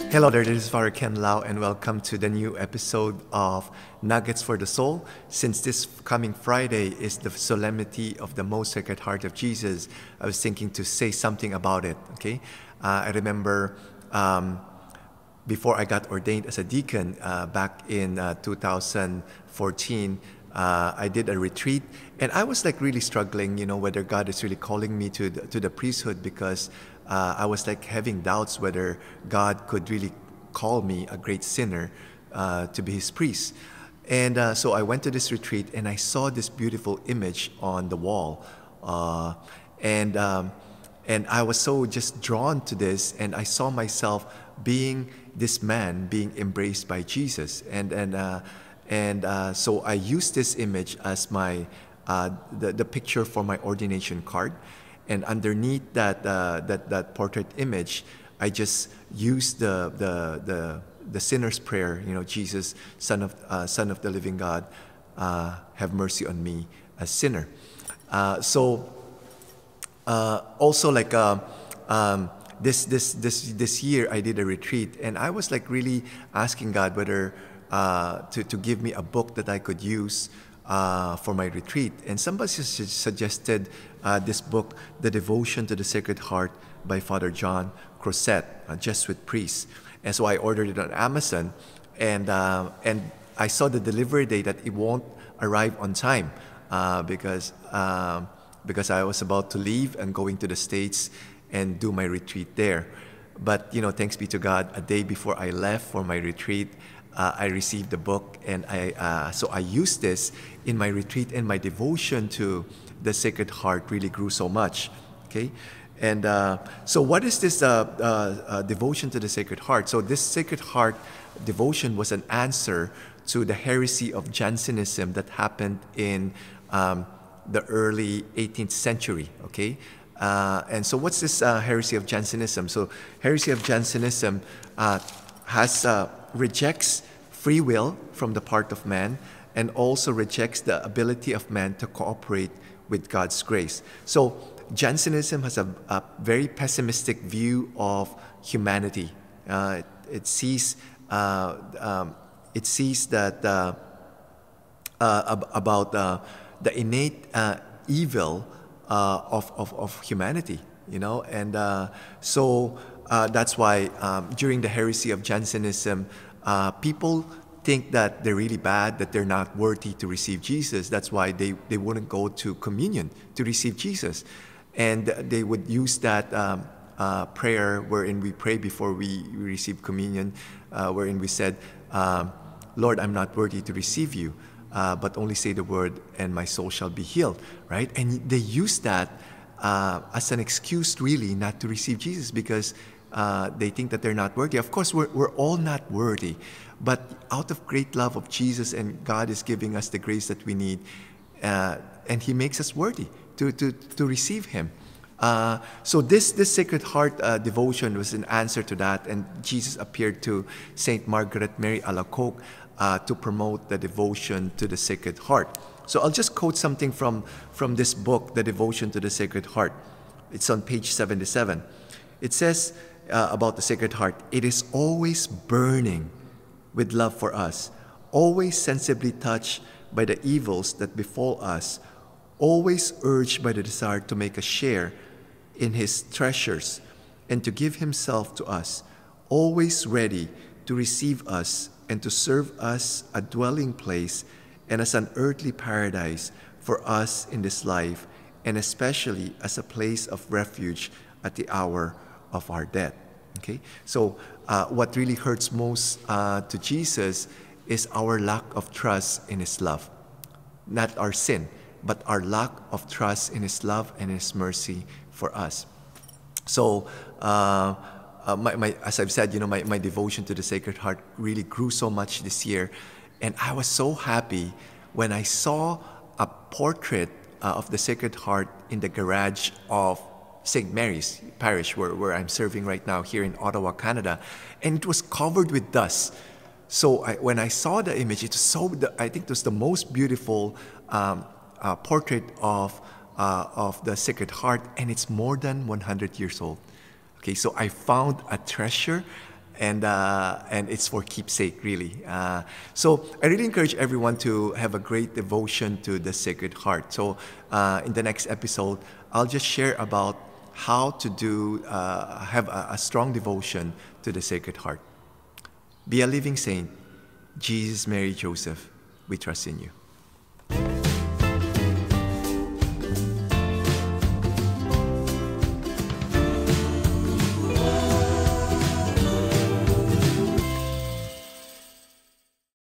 Hello there, this is Father Ken Lau, and welcome to the new episode of Nuggets for the Soul. Since this coming Friday is the solemnity of the Most Sacred Heart of Jesus, I was thinking to say something about it. Okay, I remember before I got ordained as a deacon back in 2014. I did a retreat, and I was like really struggling, whether God is really calling me to the priesthood, because I was like having doubts whether God could really call me, a great sinner, to be His priest. And so I went to this retreat, and I saw this beautiful image on the wall, and I was so just drawn to this, and I saw myself being this man being embraced by Jesus, so I used this image as my the picture for my ordination card, and underneath that portrait image, I just used the sinner's prayer. Jesus, Son of the Living God, have mercy on me, a sinner. Also like this year I did a retreat, and I was like really asking God whether to give me a book that I could use for my retreat. And somebody suggested this book, The Devotion to the Sacred Heart by Father John Crosset, a Jesuit priest. And so I ordered it on Amazon, and I saw the delivery date that it won't arrive on time because I was about to leave and going to the States and do my retreat there. But thanks be to God, a day before I left for my retreat, I received the book, and so I used this in my retreat, and my devotion to the Sacred Heart really grew so much. Okay, and so what is this devotion to the Sacred Heart? So this Sacred Heart devotion was an answer to the heresy of Jansenism that happened in the early 18th century. Okay, and so what's this heresy of Jansenism? So heresy of Jansenism rejects free will from the part of man, and also rejects the ability of man to cooperate with God's grace. So Jansenism has a very pessimistic view of humanity. It sees that about the innate evil of humanity, and so that's why during the heresy of Jansenism, people think that they're really bad, that they're not worthy to receive Jesus. That's why they wouldn't go to communion to receive Jesus. And they would use that prayer wherein we pray before we receive communion, wherein we said, Lord, I'm not worthy to receive you, but only say the word and my soul shall be healed, right? And they use that as an excuse really not to receive Jesus, because they think that they're not worthy. Of course, we're all not worthy, but out of great love of Jesus, and God is giving us the grace that we need, and He makes us worthy to receive Him. So this Sacred Heart devotion was an answer to that, and Jesus appeared to Saint Margaret Mary Alacoque to promote the devotion to the Sacred Heart. So I'll just quote something from this book, The Devotion to the Sacred Heart. It's on page 77. It says about the Sacred Heart, it is always burning with love for us, always sensibly touched by the evils that befall us, always urged by the desire to make a share in His treasures and to give Himself to us, always ready to receive us and to serve us a dwelling place and as an earthly paradise for us in this life, and especially as a place of refuge at the hour of our death. Okay, so what really hurts most to Jesus is our lack of trust in His love, not our sin, but our lack of trust in His love and His mercy for us. So as I've said, my devotion to the Sacred Heart really grew so much this year, and I was so happy when I saw a portrait of the Sacred Heart in the garage of St. Mary's Parish, where I'm serving right now here in Ottawa, Canada, and it was covered with dust. So when I saw the image, I think it was the most beautiful portrait of the Sacred Heart, and it's more than 100 years old. Okay, so I found a treasure and it's for keepsake, really. So I really encourage everyone to have a great devotion to the Sacred Heart. So in the next episode, I'll just share about how to have a strong devotion to the Sacred Heart. Be a living saint. Jesus, Mary, Joseph, we trust in you.